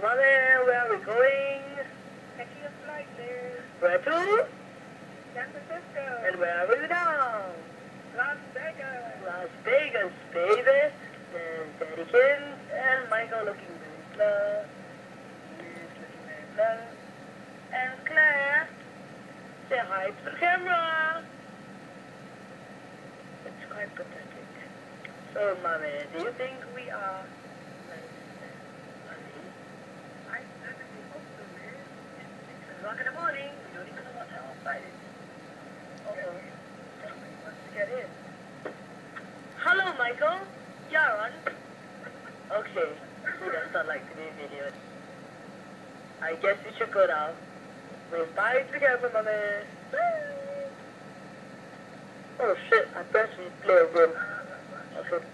mommy, where are we going? Catching a flight there. Where to? San Francisco. And where are we now? Las Vegas. Las Vegas, baby. And Daddy Kim and Michael looking very blur. He's looking very blur. And Claire, say hi to the camera. It's quite pathetic. So, mommy, do you think we are nice and funny? I certainly hope so, man. It's 6 o'clock in the morning. We don't even know what time outside is. Uh-oh. Somebody wants to get in. Hello, Michael. You're on. Okay. That's not like today's video. I guess we should go now. We'll bye together, mommy. Bye. Oh shit, I pressed replay again. Okay.